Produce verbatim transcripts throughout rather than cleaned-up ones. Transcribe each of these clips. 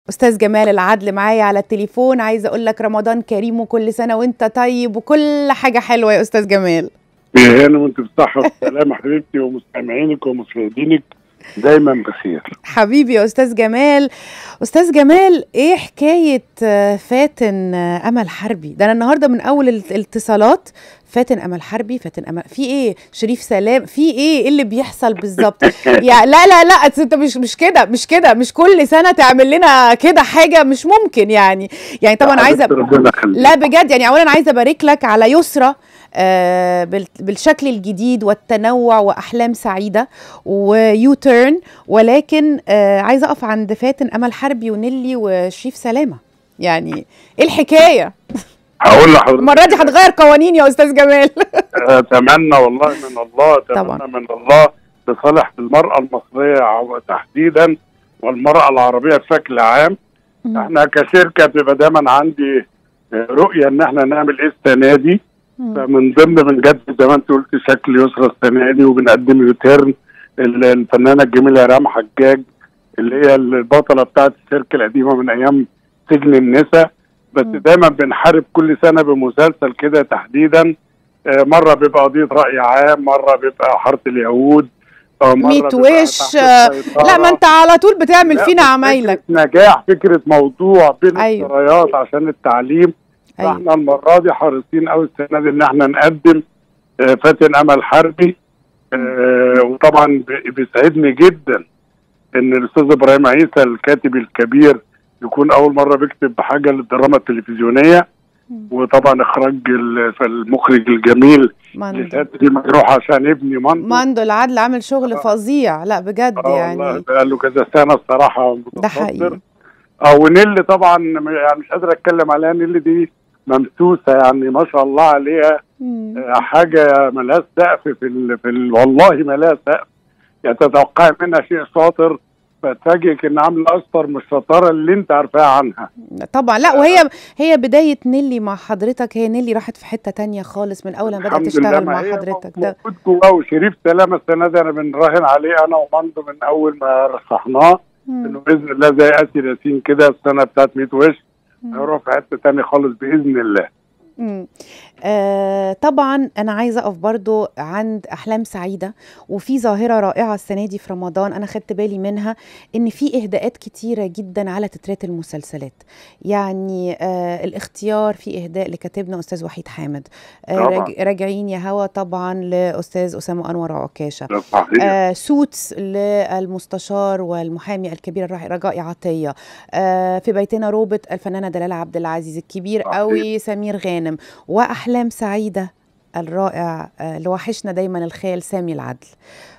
أستاذ جمال العدل معايا على التليفون. عايزة أقول لك رمضان كريم وكل سنة وأنت طيب وكل حاجة حلوة يا أستاذ جمال. يا هانم وأنت بالصحة والسلامة حبيبتي، ومستمعينك ومشاهدينك دايما بخير. حبيبي يا أستاذ جمال. أستاذ جمال، إيه حكاية فاتن أمل حربي؟ ده أنا النهاردة من أول الاتصالات فاتن أمل حربي فاتن أمل، في إيه؟ شريف سلام، في إيه؟ إيه اللي بيحصل بالظبط؟ يعني لا لا لا أنت مش مش كده مش كده مش كل سنة تعمل لنا كده حاجة، مش ممكن يعني. يعني طبعا عايزة لا بجد، يعني أولا عايزة أبارك لك على يسرى آه بالشكل الجديد والتنوع وأحلام سعيدة ويو تيرن، ولكن آه عايزة أقف عند فاتن أمل حربي ونيلي وشريف سلامة. يعني إيه الحكاية؟ هقول لحضرتك المرة دي هتغير قوانين يا أستاذ جمال. أتمنى والله من الله، طبعا أتمنى من الله لصالح المرأة المصرية تحديدا والمرأة العربية بشكل عام. م. احنا كشركة بيبقى دايما عندي رؤية ان احنا نعمل ايه السنة دي، فمن ضمن بنجدد زي ما انت قلت شكل يسرى السنة دي، وبنقدم يوتيرن الفنانة الجميلة رام حجاج اللي هي البطلة بتاعت الشركة القديمة من ايام سجن النساء. بس دايما بنحارب كل سنة بمسلسل كده تحديدا، مرة بيبقى قضية رأي عام، مرة بيبقى حارة اليهود، ميت وش. لا ما انت على طول بتعمل فينا عمايلك. نجاح فكرة موضوع بين أيوه. السرايات عشان التعليم. أيوه. فاحنا المرة دي حريصين قوي السنة دي ان احنا نقدم فاتن أمل حربي. اه وطبعا بيسعدني جدا ان الاستاذ ابراهيم عيسى الكاتب الكبير يكون اول مرة بيكتب بحاجة للدراما التلفزيونية، وطبعا اخراج المخرج الجميل لساتي دي مجروح عشان ابني ماندو ماندو العدل عامل شغل آه. فظيع. لا بجد آه يعني والله بقى له كذا سنه الصراحه ده حقيقي. او نيلي طبعا يعني مش قادر اتكلم عليها، نيلي دي ممسوسه يعني ما شاء الله عليها. مم. حاجه ملهاش سقف في ال... في ال... والله ملهاش سقف. يعني تتوقعي منها شيء شاطر فتفاجئك ان عامله اكتر من الشطاره اللي انت عارفاها عنها. طبعا لا، وهي هي بدايه نيلي مع حضرتك، هي نيلي راحت في حته تانية خالص من اول ما بدات تشتغل مع حضرتك. ده موجود جواه. وشريف سلامه السنه دي انا بنراهن عليه انا وماندو من اول ما رشحناه انه باذن الله زي اسر ياسين كده السنه بتاعت ميت وش هيروح في حته تانية خالص باذن الله. امم آه طبعا انا عايزه اقف برضو عند احلام سعيده، وفي ظاهره رائعه السنه دي في رمضان انا خدت بالي منها، ان في اهداءات كتيره جدا على تترات المسلسلات. يعني آه الاختيار في اهداء لكاتبنا استاذ وحيد حامد، آه راجعين يا هوا طبعا لاستاذ اسامه انور عكاشه، آه سوتس للمستشار والمحامي الكبير رجاء عطيه، آه في بيتنا روبوت الفنانه دلال عبد العزيز الكبير قوي سمير غانم، وأحلام سعيدة الرائع اللي وحشنا دايما الخيال سامي العدل.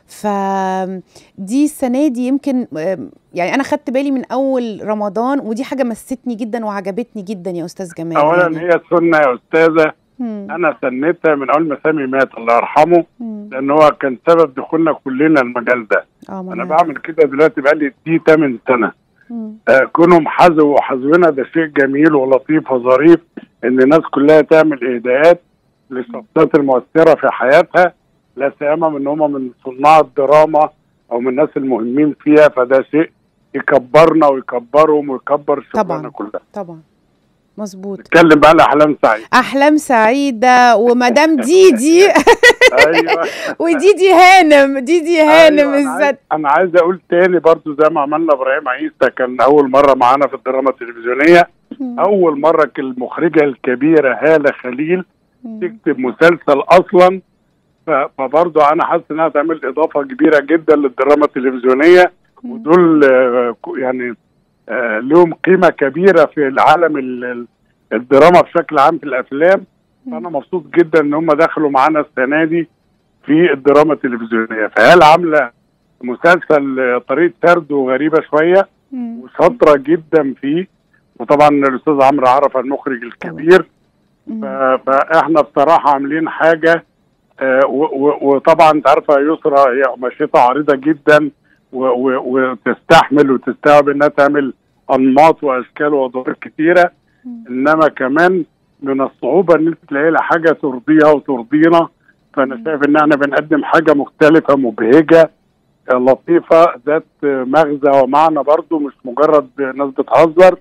فدي السنة دي يمكن يعني أنا خدت بالي من أول رمضان، ودي حاجة مستني جدا وعجبتني جدا يا أستاذ جمال. أولا يعني هي سنة يا أستاذة. مم. أنا سنتها من أول ما سامي مات الله يرحمه، لأن هو كان سبب دخولنا كلنا المجال ده. أنا بعمل كده دلوقتي بقالي دي ثمان سنة. آه كونهم حذوا وحذونا ده شيء جميل ولطيف وظريف، ان الناس كلها تعمل اهداءات للشخصيات المؤثره في حياتها، لا سيما من هم من صناع الدراما او من الناس المهمين فيها، فده شيء يكبرنا ويكبرهم ويكبر شغلنا كلها. طبعا مظبوط. نتكلم بقى على احلام سعيده. احلام سعيده ومدام ديدي. ايوه وديدي هانم ديدي هانم أيوة. أنا, انا عايز اقول تاني برضو زي ما عملنا ابراهيم عيسى كان اول مره معانا في الدراما التلفزيونيه. مم. اول مره المخرجه الكبيره هاله خليل مم. تكتب مسلسل اصلا، فبرضو انا حاسس انها تعمل اضافه كبيره جدا للدراما التلفزيونيه. مم. ودول يعني آه لهم قيمه كبيره في العالم الدراما بشكل عام في الافلام. فانا مبسوط جدا ان هم دخلوا معانا السنه دي في الدراما التلفزيونيه. فهل عامله مسلسل طريقه سرده غريبه شويه وشاطره جدا فيه، وطبعا الاستاذ عمرو عرفه المخرج الكبير. فاحنا بصراحه عاملين حاجه آه وطبعا انت عارفه يسرى هي قماشتها عريضه جدا وتستحمل وتستوعب انها تعمل انماط واشكال وادوار كتيره، انما كمان من الصعوبه ان انت تلاقي لها حاجه ترضيها وترضينا. فانا شايف ان احنا بنقدم حاجه مختلفه مبهجه لطيفه ذات مغزى ومعنى برضو، مش مجرد ناس بتهزر.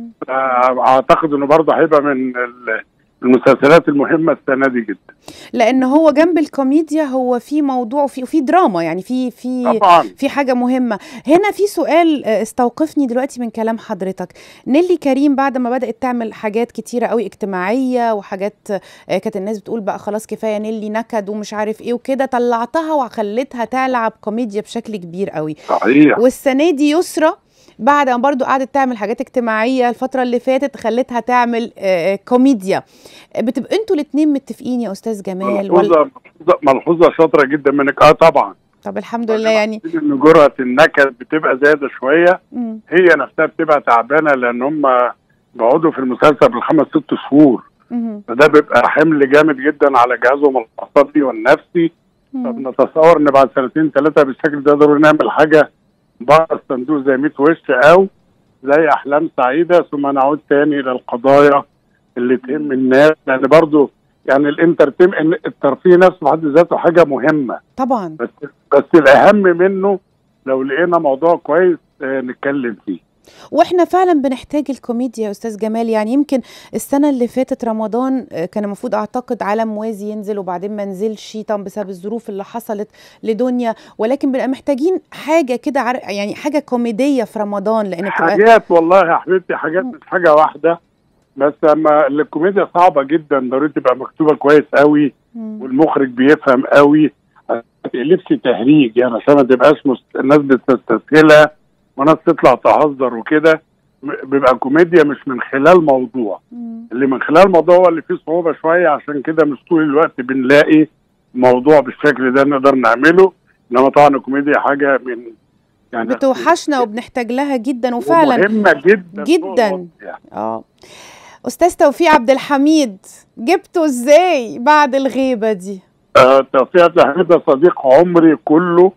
اعتقد انه برضو هيبقى من المسلسلات المهمه السنه دي جدا، لان هو جنب الكوميديا هو في موضوع وفي في دراما، يعني في في طبعا في حاجه مهمه. هنا في سؤال استوقفني دلوقتي من كلام حضرتك. نيلي كريم بعد ما بدات تعمل حاجات كتيره قوي اجتماعيه وحاجات كانت الناس بتقول بقى خلاص كفايه نيلي نكد ومش عارف ايه وكده، طلعتها وخليتها تلعب كوميديا بشكل كبير قوي. صحيح. والسنه دي يسرا بعد ما برضو قعدت تعمل حاجات اجتماعية الفترة اللي فاتت خلتها تعمل آه كوميديا. بتبقى انتوا الاتنين متفقين يا استاذ جمال؟ ملحوظة ملحوظة شاطرة جدا منك. اه طبعا. طب الحمد لله. يعني ان جرأة النكد بتبقى زيادة شوية. مم. هي نفسها بتبقى تعبانة لان هم بيقعدوا في المسلسل بالخمس ست شهور، فده بيبقى حمل جامد جدا على جهازهم العصبي والنفسي. فبنتصور ان بعد سنتين ثلاثة بالشكل ده ضروري نعمل حاجة بره الصندوق زي ميت وش او زي احلام سعيده، ثم نعود تاني للقضايا اللي تهم الناس، لان برضو يعني الانترتيم الترفيه نفسه بحد ذاته حاجه مهمه طبعا، بس بس الاهم منه لو لقينا موضوع كويس آه نتكلم فيه. واحنا فعلا بنحتاج الكوميديا يا استاذ جمال. يعني يمكن السنه اللي فاتت رمضان كان المفروض اعتقد عالم موازي ينزل وبعدين ما نزلش طبعا بسبب الظروف اللي حصلت لدنيا، ولكن بنبقى محتاجين حاجه كده يعني حاجه كوميديه في رمضان، لان حاجات والله يا حبيبتي حاجات مش حاجه واحده بس. اما الكوميديا صعبه جدا ضروري تبقى مكتوبه كويس قوي والمخرج بيفهم قوي، ما تقلبش تهريج يعني عشان ما تبقاش مست... الناس بتستسهلها وناس تطلع تهزر وكده. بيبقى كوميديا مش من خلال موضوع، مم. اللي من خلال موضوع هو اللي فيه صعوبة شوية، عشان كده مش طول الوقت بنلاقي موضوع بالشكل ده نقدر نعمله. انما طبعا الكوميديا حاجة من يعني بتوحشنا وبنحتاج لها جدا وفعلا مهمة جدا جدا. اه استاذ توفيق عبد الحميد جبته ازاي بعد الغيبة دي؟ آه توفيق عبد الحميد ده صديق عمري كله،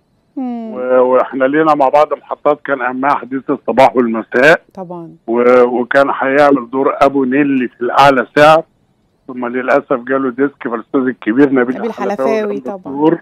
واحنا لينا مع بعض محطات كان اهمها حديث الصباح والمساء طبعا، وكان هيعمل دور ابو نيلي في الاعلى سعر، ثم للاسف جاله ديسك فالاستاذ الكبير نبيل الحلفاوي طبعا.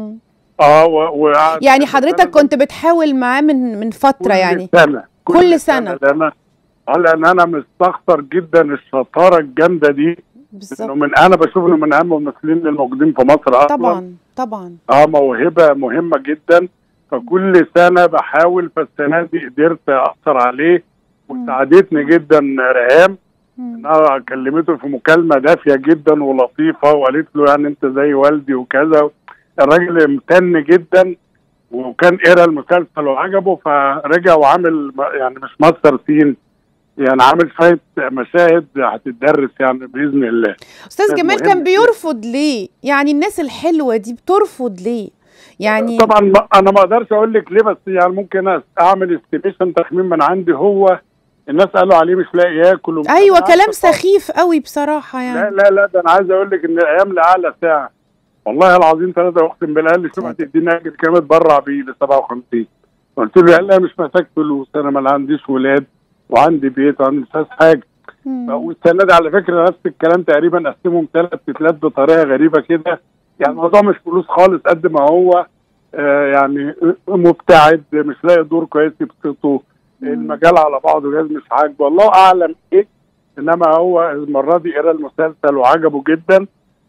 اه و... و... يعني حضرتك كنت بتحاول معاه من من فتره كل يعني سنة. كل, كل سنه, سنة. لأن لان انا مستخسر جدا الشطاره الجامده دي بالظبط، من انا بشوف انه من اهم الممثلين الموجودين في مصر اصلا. طبعا طبعا اه موهبه مهمه جدا، فكل سنه بحاول. فالسنه دي قدرت اثر عليه وساعدتني جدا ريهام، انها كلمته في مكالمه دافيه جدا ولطيفه وقالت له يعني انت زي والدي وكذا. الراجل امتن جدا وكان قرا المسلسل وعجبه، فرجع وعامل يعني مش ماستر سين، يعني عامل شويه مشاهد هتتدرس يعني باذن الله. استاذ جمال كان بيرفض ليه؟ يعني الناس الحلوه دي بترفض ليه؟ يعني طبعا انا ما اقدرش اقول لك ليه، بس يعني ممكن اعمل استيميشن تخمين من عندي. هو الناس قالوا عليه مش لاقي ياكل. ايوه كلام سخيف قوي بصراحه يعني. لا لا لا ده انا عايز اقول لك ان الايام لاعلى ساعه والله العظيم ثلاثه اقسم بالله اللي شوف هتديني اجر كام اتبرع بيه ل سبعة وخمسين. قلت له لا مش محتاج فلوس، انا ما عنديش ولاد وعندي بيت وعندي مش عايز حاجه. والسنه دي على فكره نفس الكلام تقريبا، قسمهم ثلاث تتلات بطريقه غريبه كده. يعني الموضوع مش فلوس خالص قد ما هو آه يعني مبتعد مش لاقي دور كويس يبسطه، المجال على بعضه جاز مش عاجبه، الله اعلم ايه. انما هو المره دي قرا المسلسل وعجبه جدا،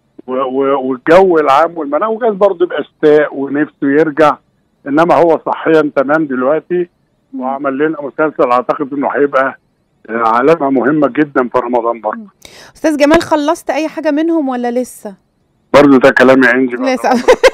والجو العام والمناخ وجاز برضه يبقى اشتاق ونفسه يرجع. انما هو صحيا تمام دلوقتي وعمل لنا مسلسل اعتقد انه هيبقى علامه مهمه جدا في رمضان برضه. استاذ جمال خلصت اي حاجه منهم ولا لسه؟ برضه ده كلام يا انجي لسه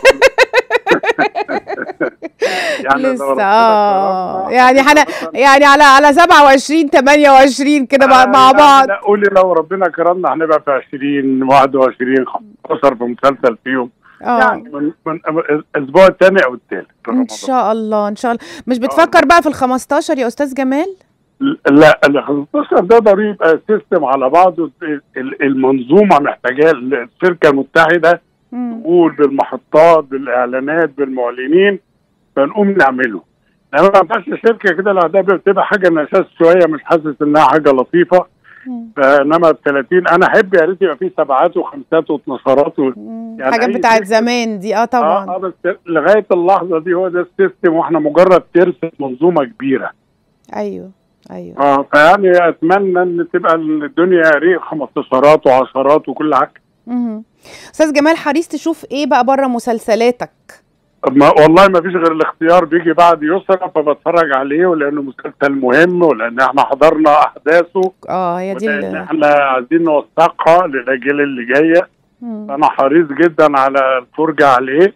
يعني لسه اه يعني احنا يعني على على سبعة وعشرين تمانية وعشرين كده مع يعني بعض. لا قولي لو ربنا كرمنا هنبقى في عشرين واحد وعشرين خمستاشر في مسلسل فيهم. أوه. يعني من, من الاسبوع الثاني او الثالث ان شاء الله ان شاء الله. مش بتفكر بقى في ال خمستاشر يا استاذ جمال؟ لا ال خمستاشر ده ضروري يبقى سيستم على بعضه، المنظومه محتاجاه. الشركه المتحده تقول بالمحطات بالاعلانات بالمعلنين فنقوم نعمله. لما ما ينفعش شركه كده لوحدها بتبقى حاجه نشاز شويه، مش حاسس انها حاجه لطيفه. فانما ال ثلاثين انا احب يا ريت يبقى فيه سبعات وخمسات واثناشرات و... يعني حاجات بتاعت زمان دي. اه طبعا. اه, آه بس لغايه اللحظه دي هو ده السيستم، واحنا مجرد ترس منظومه كبيره. ايوه ايوه. اه فيعني اتمنى ان تبقى الدنيا ريق خمستاشرات وعشرات وكل حاجه. امم استاذ جمال، حريص تشوف ايه بقى بره مسلسلاتك؟ ما والله ما فيش غير الاختيار بيجي بعد يسرى فبتفرج عليه، ولانه مسلسل مهم ولان احنا حضرنا احداثه. اه هي دي ولان احنا عايزين نوثقها للاجيال اللي جايه. انا حريص جدا على الفرجه عليه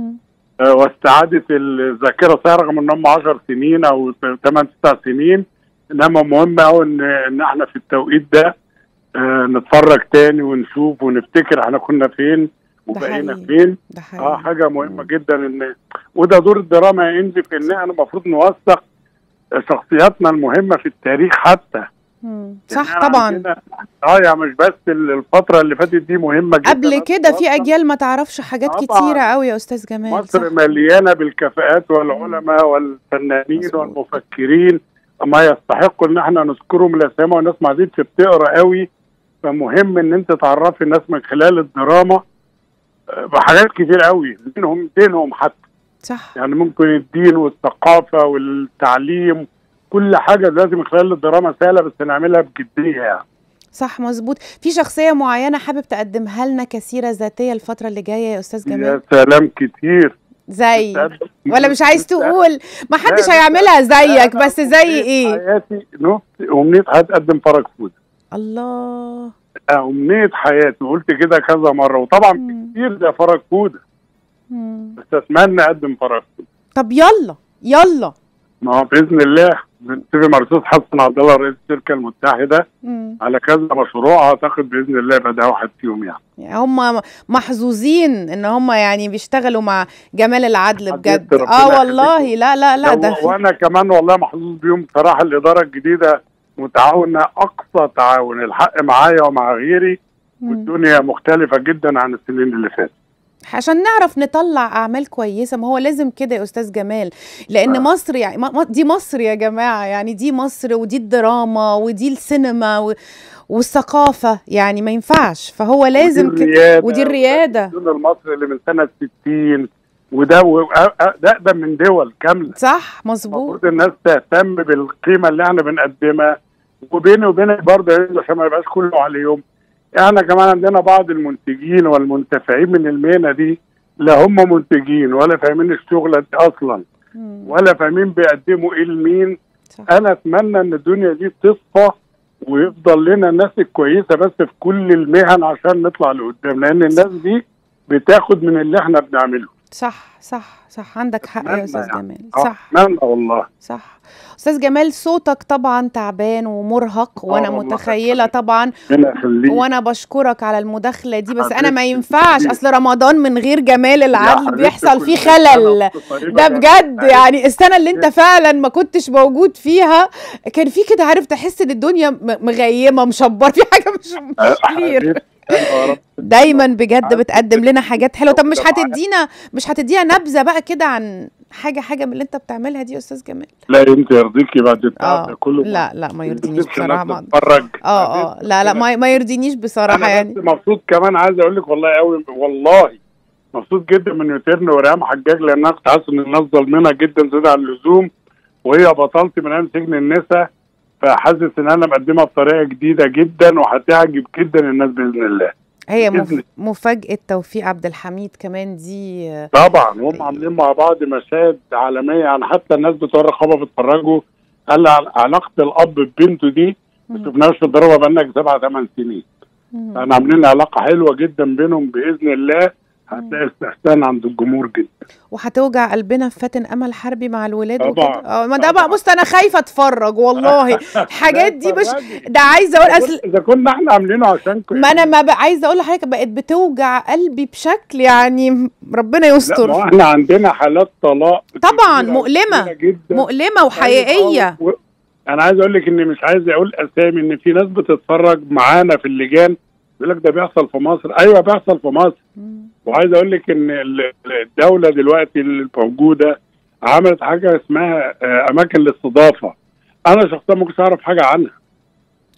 آه واستعاده الذاكره، رغم ان هم عشر سنين او ثمان تسع سنين، انما مهم قوي ان ان احنا في التوقيت ده آه نتفرج تاني ونشوف ونفتكر احنا كنا فين وبقينا فين. اه حاجه مهمه مم. جدا، ان وده دور الدراما يا انجي، في ان احنا المفروض نوثق شخصياتنا المهمه في التاريخ حتى. مم. صح طبعا. اه يعني مش بس الفتره اللي فاتت دي مهمه جدا، قبل كده في اجيال ما تعرفش حاجات طبعاً. كتيره قوي يا استاذ جمال. مصر صح. مليانه بالكفاءات والعلماء والفنانين مزبوط. والمفكرين ما يستحقوا ان احنا نذكرهم الاسامي، والناس ما عادتش بتقرا قوي، فمهم ان انت تعرفي الناس من خلال الدراما بحاجات كتير قوي، منهم دينهم حتى. صح. يعني ممكن الدين والثقافه والتعليم كل حاجه لازم من خلال الدراما سهله، بس نعملها بجديه يعني. صح مظبوط. في شخصيه معينه حابب تقدمها لنا كسيره ذاتيه الفتره اللي جايه يا استاذ جمال؟ يا سلام كتير. زي ولا مش عايز تقول؟ ما حدش هيعملها زيك، بس زي ايه؟ حياتي نفسي امنيه حياتي اقدم فرج فود. الله. امنيه حياتي، وقلت كده كذا مره، وطبعا في كتير ده فرج فود، بس اتمنى اقدم فرج فود. طب يلا يلا. ما هو باذن الله بنتفق مع الاستاذ حسن عبد الله رئيس الشركه المتحده مم. على كذا مشروع، اعتقد باذن الله يبقى ده واحد فيهم يعني. يعني هم محظوظين ان هم يعني بيشتغلوا مع جمال العدل بجد. اه والله. لا لا لا ده وانا كمان والله محظوظ بيهم بصراحه. الاداره الجديده متعاونه اقصى تعاون، الحق معايا ومع غيري، مم. والدنيا مختلفه جدا عن السنين اللي فاتت، عشان نعرف نطلع اعمال كويسه. ما هو لازم كده يا استاذ جمال، لان آه. مصر يعني دي مصر يا جماعه، يعني دي مصر ودي الدراما ودي السينما و... والثقافه، يعني ما ينفعش. فهو لازم كده. ودي الرياده الدول المصري اللي من سنه ستين، وده و... ده ده من دول كامله. صح مظبوط. المفروض الناس تهتم بالقيمه اللي احنا بنقدمها، وبيني وبينك برضه عشان ما يبقاش كله عليهم. احنا كمان عندنا بعض المنتجين والمنتفعين من المهنه دي لا هم منتجين ولا فاهمين الشغله دي اصلا، مم. ولا فاهمين بيقدموا ايه لمين. انا اتمنى ان الدنيا دي تصفى ويفضل لنا الناس الكويسه بس في كل المهن عشان نطلع لقدام، لان الناس دي بتاخد من اللي احنا بنعمله. صح صح صح عندك حق يا استاذ يعني. جمال صح. اتمنى والله. صح. استاذ جمال صوتك طبعا تعبان ومرهق، وانا متخيله طبعا، وانا بشكرك على المداخله دي، بس انا ما ينفعش، اصل رمضان من غير جمال العدل بيحصل فيه خلل ده بجد. يعني السنه اللي انت فعلا ما كنتش موجود فيها كان في كده، عارف، تحس ان الدنيا مغيمه مشبر، في حاجه مش كلير. دايما بجد بتقدم لنا حاجات حلوه. طب مش هتدينا مش هتدينا نبذه بقى كده عن حاجه حاجه من اللي انت بتعملها دي يا استاذ جمال؟ لا انت يرضيكي بعد التعب ده كله؟ لا لا ما يرضينيش بصراحه. اه اه لا لا ما, ما يرضينيش بصراحه. أنا يعني مبسوط كمان، عايز اقول لك والله قوي والله مبسوط جدا من يوتيرن وريهام حجاج، لان انا كنت حاسس ان الناس ظالمينها جدا زياده عن اللزوم، وهي بطلتي من ايام سجن النساء، فحاسس ان انا مقدمها بطريقه جديده جدا وهتعجب جدا الناس باذن الله. هي مف... مفاجأة توفيق عبد الحميد كمان دي طبعا، هم عاملين مع بعض مشاهد عالمية، يعني حتى الناس بتوع الرقابة بيتفرجوا. قال علاقة الأب ببنته دي ما شفناهاش في الدراما بقالنا سبع ثمان سنين، يعني عاملين علاقة حلوة جدا بينهم بإذن الله، هتلاقي استحسان عند الجمهور جدا، وهتوجع قلبنا في فاتن امل حربي مع الولاد وكده. اه ما ده بقى، بص انا خايفه اتفرج والله. الحاجات دي مش ده عايزه اقول اصل اذا كنا احنا عاملينه عشانكم، ما انا ما بقى عايزه اقول لحضرتك بقت بتوجع قلبي بشكل يعني ربنا يستر. لا ما احنا عندنا حالات طلاق طبعا مؤلمه مؤلمه وحقيقيه. و... انا عايز اقول لك اني مش عايز اقول اسامي، ان في ناس بتتفرج معانا في اللجان يقول لك ده بيحصل في مصر. ايوه بيحصل في مصر. مم. وعايز اقول لك ان الدوله دلوقتي الموجوده عملت حاجه اسمها اماكن الاستضافه. انا شخصيا ما كنتش اعرف حاجه عنها.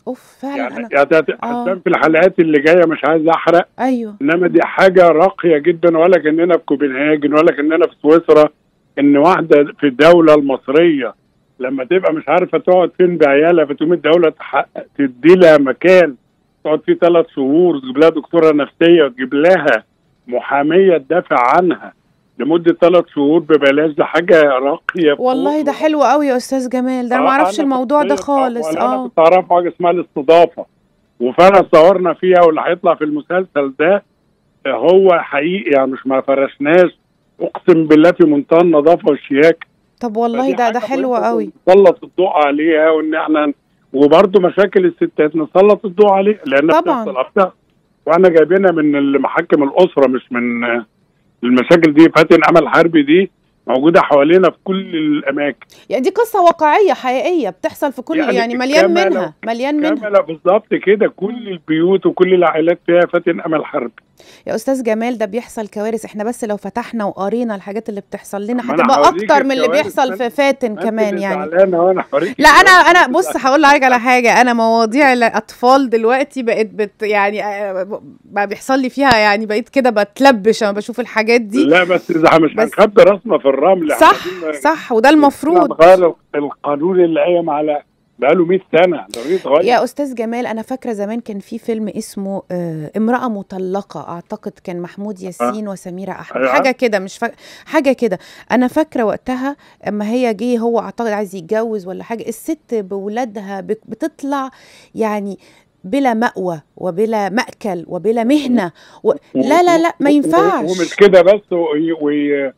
اوف فعلا. يعني انا يعني اه في الحلقات اللي جايه مش عايز احرق، ايوه انما دي حاجه راقيه جدا، ولا كاننا في كوبنهاجن ولا كاننا في سويسرا. ان واحده في الدوله المصريه لما تبقى مش عارفه تقعد فين بعيالها، فتقوم الدوله تحقق تدي لها مكان تقعد فيه ثلاث شهور، تجيب لها دكتوره نفسيه وتجيب لها محاميه تدافع عنها لمده ثلاث شهور ببلاش. ده حاجه راقيه والله. ده حلو قوي يا استاذ جمال، ده انا ما آه اعرفش انا الموضوع ده شخصيا خالص. ولا انا اه كنت اعرف حاجه اسمها الاستضافه، وفعلا صورنا فيها، واللي هيطلع في المسلسل ده هو حقيقي يعني، مش ما فرشناش، اقسم بالله في منتهى النظافه والشياكه. طب والله ده ده حلو قوي. نسلط الضوء عليها، وان احنا وبرضه مشاكل الستات نسلط الضوء عليها لانها بتحصل اكتر، واحنا جايبينها من محاكم الاسره مش من المشاكل دي. فاتن امل حربي دي موجوده حوالينا في كل الاماكن. يعني دي قصه واقعيه حقيقيه بتحصل في كل يعني, يعني مليان منها مليان منها كامله بالظبط كده. كل البيوت وكل العائلات فيها فاتن امل حربي. يا استاذ جمال ده بيحصل كوارث، احنا بس لو فتحنا وقرينا الحاجات اللي بتحصل لنا هتبقى اكتر من اللي بيحصل في فاتن كمان يعني. وأنا لا انا انا بص هقول لحضرتك على حاجه، انا مواضيع الاطفال دلوقتي بقت بت يعني بقى بيحصل لي فيها يعني، بقيت كده بتلبش لما بشوف الحاجات دي. لا بس اذا مش هنخبي راسنا في الرمل. صح صح، وده المفروض. غير القانون اللي قايم على بقاله مية سنه ضروري. يا استاذ جمال انا فاكره زمان كان في فيلم اسمه آه امراه مطلقه، اعتقد كان محمود ياسين آه. وسميره احمد، آه. حاجه كده مش فاكره حاجه كده. انا فاكره وقتها اما هي جه هو اعتقد عايز يتجوز ولا حاجه، الست بولادها بتطلع يعني بلا مأوى وبلا مأكل وبلا مهنه و... لا لا لا ما ينفعش. ومش كده بس، و...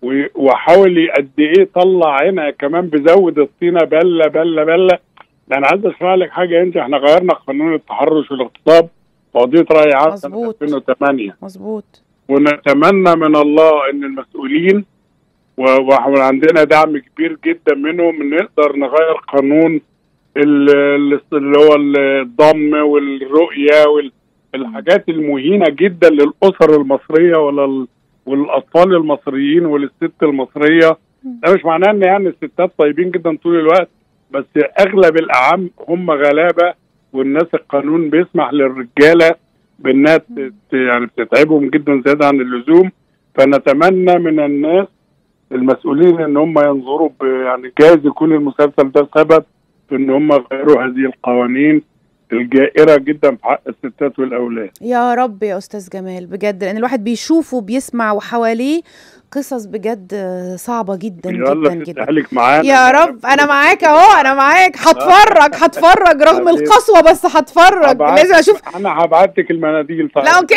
وحاول قد ايه طلع عينها كمان، بزود الطينه بله بله بله. انا عايز اشرح لك حاجه، انت احنا غيرنا قانون التحرش والاغتصاب في قضيه راي عام سنه ألفين وثمانية. مظبوط. ونتمنى من الله ان المسؤولين واحنا عندنا دعم كبير جدا منهم نقدر نغير قانون اللي هو الضم والرؤيه والحاجات المهينه جدا للاسر المصريه ولا والاطفال المصريين وللست المصريه. ده مش معناه ان يعني الستات طيبين جدا طول الوقت، بس اغلب الاعم هم غلابه، والناس القانون بيسمح للرجاله بانها يعني بتتعبهم جدا زياده عن اللزوم. فنتمنى من الناس المسؤولين ان هم ينظروا يعني جايز يكون المسلسل ده سبب في ان هم يغيروا هذه القوانين الجائرة جدا في حق الستات والأولاد. يا رب يا أستاذ جمال بجد، لأن الواحد بيشوف وبيسمع وحواليه قصص بجد صعبة جدا جدا جدا. يا رب أنا معاك أهو، أنا معاك، هتفرج هتفرج رغم القسوة بس هتفرج، لازم أشوف. أنا هبعت لك المناديل. لا أوكي.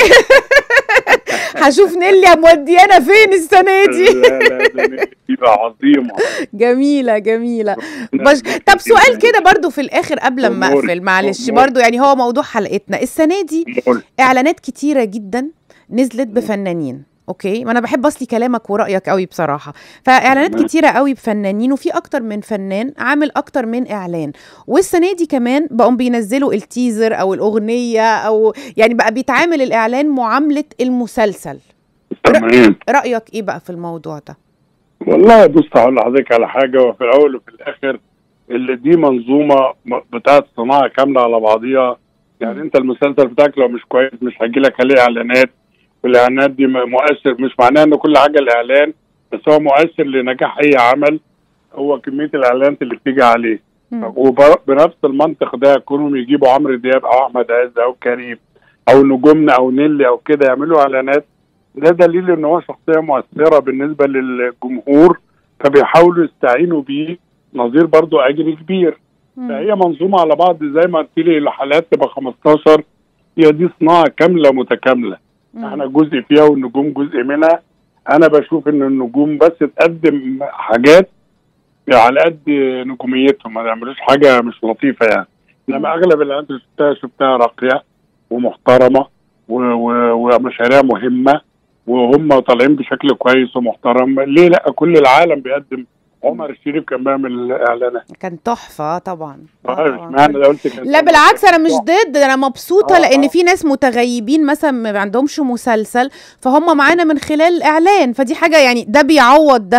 هشوف نيلي موديانا فين السنة دي. لا لا لا تبقى عظيمة. جميلة جميلة. بش... طب سؤال كده برضو في الآخر قبل ما أقفل، معلش برضو يعني هو موضوع حلقتنا السنة دي إعلانات كتيرة جدا نزلت بفنانين. اوكي، ما انا بحب اصلي كلامك ورايك قوي بصراحه. فاعلانات كتيره قوي بفنانين، وفي اكتر من فنان عامل اكتر من اعلان، والسنه دي كمان بقوا بينزلوا التيزر او الاغنيه، او يعني بقى بيتعامل الاعلان معامله المسلسل. تمام. رايك ايه بقى في الموضوع ده؟ والله بص هقول لحضرتك على حاجه، وفي الاول وفي الاخر اللي دي منظومه بتاعت صناعه كامله على بعضيها. يعني م. انت المسلسل بتاعك لو مش كويس مش هيجي لك عليه اعلانات، والاعلانات دي مؤثر. مش معناه ان كل حاجه الاعلان، بس هو مؤثر لنجاح اي عمل هو كميه الاعلانات اللي بتيجي عليه. وبنفس المنطق ده كونهم يجيبوا عمرو دياب او احمد عز او كريم او نجومنا او نيلي او كده يعملوا اعلانات، ده دليل ان هو شخصيه مؤثره بالنسبه للجمهور، فبيحاولوا يستعينوا بيه نظير برضو اجر كبير. مم. فهي منظومه على بعض زي ما قلت لي، الحلقات تبقى خمستاشر، هي دي صناعه كامله متكامله. مم. احنا جزء فيها والنجوم جزء منها. انا بشوف ان النجوم بس تقدم حاجات على قد نجوميتهم، ما يعملوش حاجه مش لطيفه يعني. انما اغلب اللي انت شفتها شفتها راقيه ومحترمه ومشاريع مهمه، وهم طالعين بشكل كويس ومحترم. ليه لا؟ كل العالم بيقدم. عمر الشريف كان بيعمل الاعلانات، كان تحفه طبعا. اه معنى ده قلت كان لا بالعكس انا مش ضد، انا مبسوطه. آه لان آه. في ناس متغيبين مثلا ما عندهمش مسلسل، فهم معانا من خلال الاعلان، فدي حاجه يعني ده بيعوض ده.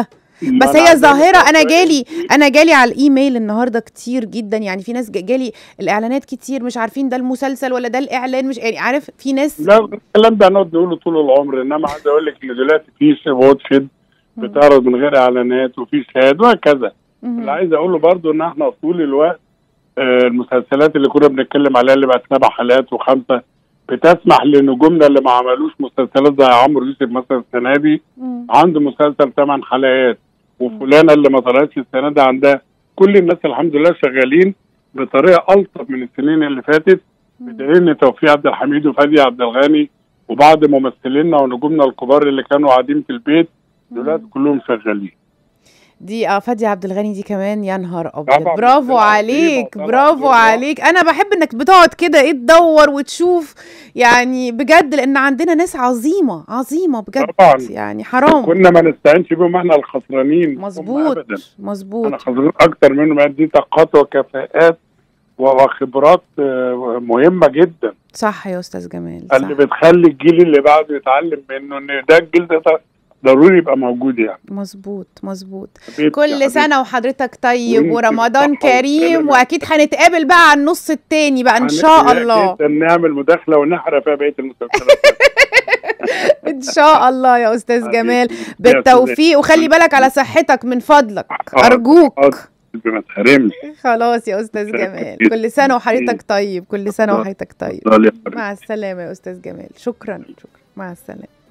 ما بس أنا هي عايز أقول ظاهرة. لك أنا والله جالي أنت- أنا جالي على الإيميل النهاردة كتير جدا، يعني في ناس جا- جالي الإعلانات كتير، مش عارفين ده المسلسل ولا ده الإعلان، مش يعني عارف، في ناس. لا الكلام ده هنقعد نقوله طول العمر، انما عايز اقول لك ان دلوقتي في واتشد بتعرض من غير اعلانات وفي شهاد وهكذا. اللي عايز اقوله برضو ان احنا طول الوقت آه، المسلسلات اللي كنا بنتكلم عليها اللي بقت سبع حلقات وخمسه بتسمح لنجومنا اللي ما عملوش مسلسلات زي عمرو يوسف مثلا السنه دي عنده مسلسل ثمان حلقات، وفلانه اللي ما طلعتش السنه دي عندها. كل الناس الحمد لله شغالين بطريقه الطف من السنين اللي فاتت، بدليل ان توفيق عبد الحميد وفادي عبد الغني وبعض ممثلينا ونجومنا الكبار اللي كانوا قاعدين في البيت دلوقتي كلهم شغالين. دي اه فادي عبد الغني دي كمان، يا نهار ابيض، طبعا برافو طلع عليك، عظيمة، طلع برافو دور رائع. عليك. انا بحب انك بتقعد كده ايه تدور وتشوف، يعني بجد، لان عندنا ناس عظيمه عظيمه بجد، طبعا يعني حرام. كنا ما نستعينش بهم، احنا الخسرانين هم مظبوط ابدا، احنا مظبوط. خسرانين اكتر منهم. دي طاقات وكفاءات وخبرات آه، مهمه جدا، صح يا استاذ جمال، اللي صح. بتخلي الجيل اللي بعده يتعلم منه ان ده الجيل ده ضروري يبقى موجود يعني. مظبوط مظبوط. حبيبتي كل حبيبتي. سنه وحضرتك طيب، وانت ورمضان بالصحة كريم، والسلامة. واكيد هنتقابل بقى على النص التاني بقى ان شاء الله. جدا نعمل مداخله ونحرق فيها بقيه المسلسلات. ان شاء الله يا استاذ جمال، بالتوفيق، وخلي بالك على صحتك من فضلك ارجوك. ما تحرمش. خلاص يا استاذ جمال، كل سنه وحضرتك طيب، كل سنه وحضرتك طيب. مع السلامه يا استاذ جمال، شكرا شكرا، مع السلامه.